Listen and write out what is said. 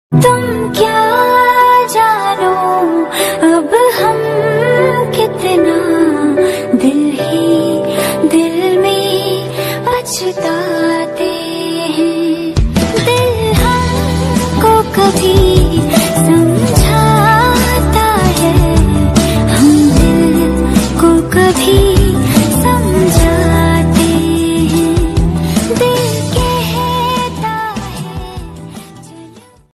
तुम क्या जानो अब हम कितना दिल ही दिल में पछताते हैं। दिल हमको कभी